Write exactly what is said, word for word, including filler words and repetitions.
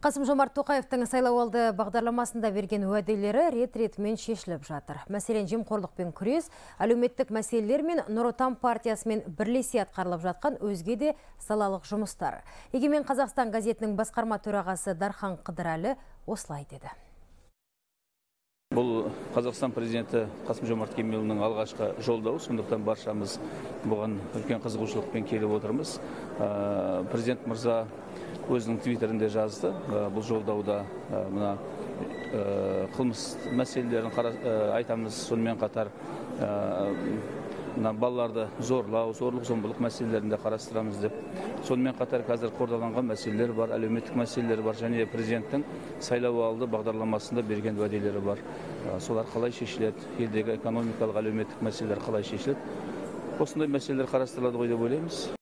Қасым-Жомарт Тоқаевтың сайлауалды бағдарламасында берген уәделері рет-ретімен шешіліп жатыр. Мәселен, жемқорлықпен күрес, әлеуметтік мәселелер мен Нұр Отан партиясымен бірлесе атқарылып жатқан өзге де салалық жұмыстар. Егемен Қазақстан газетінің басқарма төрағасы Дархан Қыдырәлі осылай деді. Бұл Қазақстан президенті Қасым-Жомарт Кемелұлының алғашқы жолдауы, сондықтан баршамыз бұған үлкен қызығушылықпен келіп отырмыз. Президент мырза өзінің твиттерінде жазды. Бұл жолдауда мына қылмыс мәселелерін айтамыз, сонымен қатар балаларды зорлау, зорлық-зомбылық мәселелерінде қарастырамыз деп. Сонымен қатар қазір қордаланған мәселелер бар, әлеуметтік мәселелер бар, және президенттің сайлауалды бағдарламасында берген уәделері бар. Солар қалай шешіледі, елдегі экономикалық, әлеуметтік мәселелер қалай шешіледі. Осындай мәселелер қарастырылады ғой деп ойлаймыз.